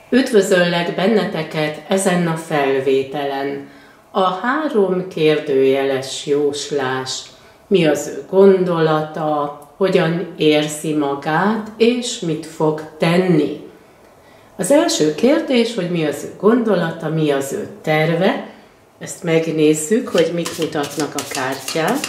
Üdvözöllek benneteket ezen a felvételen. A 3 kérdőjeles jóslás. Mi az ő gondolata, hogyan érzi magát, és mit fog tenni. Az első kérdés, hogy mi az ő gondolata, mi az ő terve. Ezt megnézzük, hogy mit mutatnak a kártyák.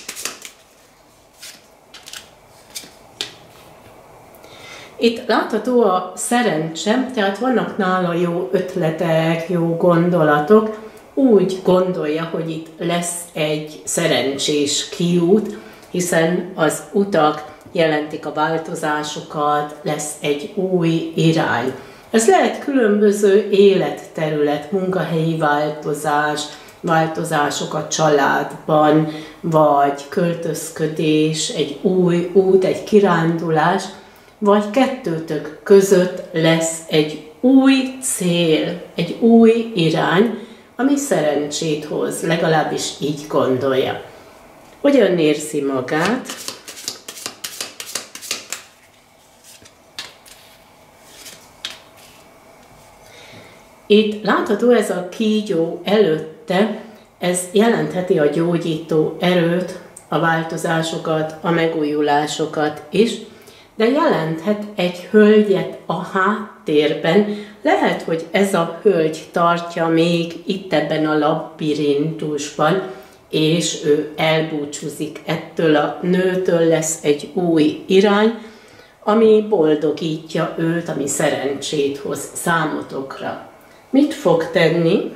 Itt látható a szerencse, tehát vannak nála jó ötletek, jó gondolatok. Úgy gondolja, hogy itt lesz egy szerencsés kiút, hiszen az utak jelentik a változásokat, lesz egy új irány. Ez lehet különböző életterület, munkahelyi változások a családban, vagy költözködés, egy új út, egy kirándulás, vagy kettőtök között lesz egy új cél, egy új irány, ami szerencsét hoz, legalábbis így gondolja. Hogyan érzi magát? Itt látható ez a kígyó előtte, ez jelentheti a gyógyító erőt, a változásokat, a megújulásokat is, de jelenthet egy hölgyet a háttérben. Lehet, hogy ez a hölgy tartja még itt ebben a labirintusban, és ő elbúcsúzik ettől a nőtől, lesz egy új irány, ami boldogítja őt, ami szerencsét hoz számotokra. Mit fog tenni?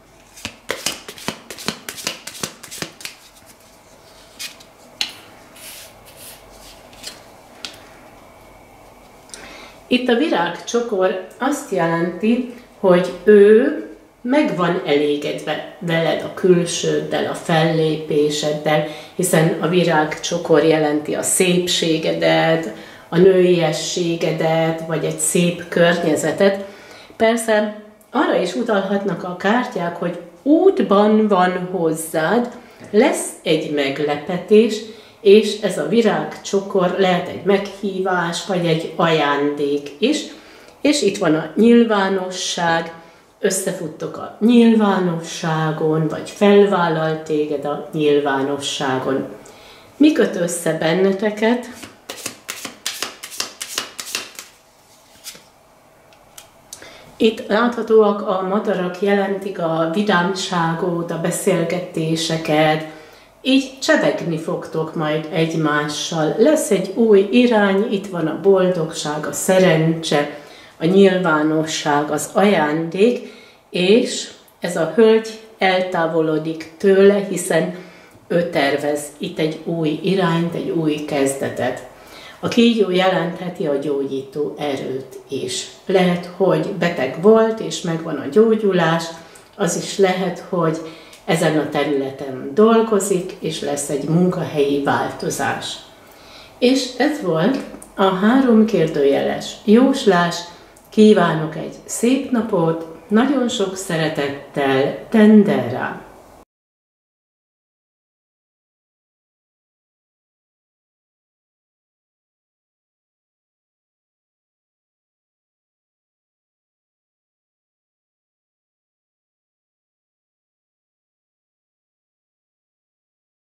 Itt a virágcsokor azt jelenti, hogy ő meg van elégedve veled, a külsőddel, a fellépéseddel, hiszen a virágcsokor jelenti a szépségedet, a nőiességedet, vagy egy szép környezetet. Persze arra is utalhatnak a kártyák, hogy útban van hozzád, lesz egy meglepetés, és ez a virágcsokor lehet egy meghívás, vagy egy ajándék is. És itt van a nyilvánosság, összefuttok a nyilvánosságon, vagy felvállal téged a nyilvánosságon. Mi köt össze benneteket? Itt láthatóak a madarak, jelentik a vidámságot, a beszélgetéseket, így csevegni fogtok majd egymással. Lesz egy új irány, itt van a boldogság, a szerencse, a nyilvánosság, az ajándék, és ez a hölgy eltávolodik tőle, hiszen ő tervez itt egy új irányt, egy új kezdetet. A kígyó jelentheti a gyógyító erőt is. Lehet, hogy beteg volt, és megvan a gyógyulás, az is lehet, hogy ezen a területen dolgozik, és lesz egy munkahelyi változás. És ez volt a 3 kérdőjeles jóslás. Kívánok egy szép napot, nagyon sok szeretettel, Tendera!